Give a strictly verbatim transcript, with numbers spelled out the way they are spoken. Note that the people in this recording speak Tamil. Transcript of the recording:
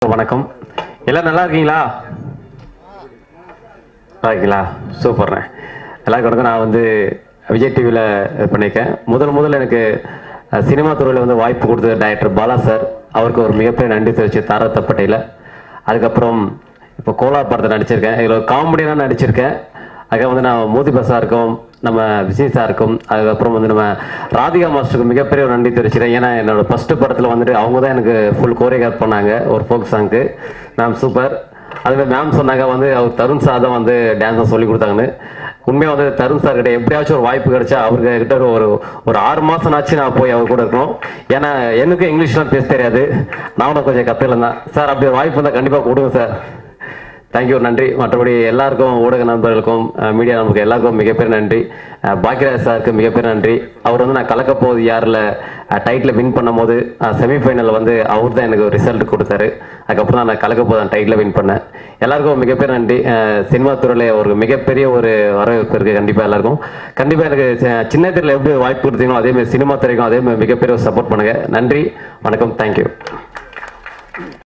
வணக்கம். எல்லாம் நல்லா இருக்கீங்களா? நல்லா இருக்கீங்களா? சூப்பர்ண்ணே. எல்லாருக்கும் வணக்கம். நான் வந்து விஜய் டிவியில் பண்ணியிருக்கேன். முதல் முதல்ல எனக்கு சினிமா துறையில் வந்து வாய்ப்பு கொடுத்த டைரக்டர் பாலா சார், அவருக்கு ஒரு மிகப்பெரிய நன்றி தெரிவிச்சு தாரத்தப்பட்டையில். அதுக்கப்புறம் இப்போ கோலார் படத்தை நடிச்சிருக்கேன். இதில் ஒரு காமெடியாக நடிச்சிருக்கேன். அதுக்காக வந்து நான் மோதி பஸ்ஸாக இருக்கும், நம்ம விஜய் சார் இருக்கும், அதுக்கப்புறம் வந்து நம்ம ராதிகா மாஸ்டருக்கு மிகப்பெரிய ஒரு நன்றி தெரிவிச்சிட்டேன். ஏன்னா என்னோட ஃபஸ்ட்டு படத்தில் வந்துட்டு அவங்க தான் எனக்கு ஃபுல் கோரியோகிராஃப் பண்ணாங்க ஒரு ஃபோக் சாங்க்கு. Ma'am super. அதுமாதிரி மேம் சொன்னாங்க வந்து அவர் தருண் சார் தான் வந்து டான்ஸை சொல்லி கொடுத்தாங்கன்னு. உண்மையாக வந்து தருண் சார் கிட்ட எப்படியாச்சும் ஒரு வாய்ப்பு கிடைச்சா அவருக்கு கிட்ட ஒரு ஒரு ஆறு மாதம் ஆச்சு நான் போய் அவர் கூட இருக்கணும். ஏன்னா எனக்கும் இங்கிலீஷ்லாம் பேச தெரியாது, நானும் கொஞ்சம் கற்றுக்கலாம் தான். சார் அப்படி ஒரு வாய்ப்பு இருந்தால் கண்டிப்பாக கொடுங்க சார். தேங்க்யூ, நன்றி. மற்றபடி எல்லாருக்கும், ஊடக நண்பர்களுக்கும், மீடியா நண்பர்களுக்கு எல்லாருக்கும் மிகப்பெரிய நன்றி. பாக்யராஜ் சாருக்கு மிகப்பெரிய நன்றி. அவர் வந்து நான் கலக்க போகுது யாரில் டைட்டில் வின் பண்ணும் போது செமிஃபைனலில் வந்து அவர் தான் எனக்கு ரிசல்ட் கொடுத்தாரு. அதுக்கப்புறம் தான் நான் கலக்க போதும் டைட்டில் வின் பண்ணேன். எல்லாருக்கும் மிகப்பெரிய நன்றி. சினிமா துறையில் ஒரு மிகப்பெரிய ஒரு வரவேற்பு இருக்குது கண்டிப்பாக எல்லாருக்கும். கண்டிப்பாக எனக்கு சின்ன திரையில் எப்படி வாய்ப்பு கொடுத்தீங்களோ அதேமாதிரி சினிமா துறைக்கும் அதேமாதிரி மிகப்பெரிய சப்போர்ட் பண்ணுங்கள். நன்றி, வணக்கம், தேங்க்யூ.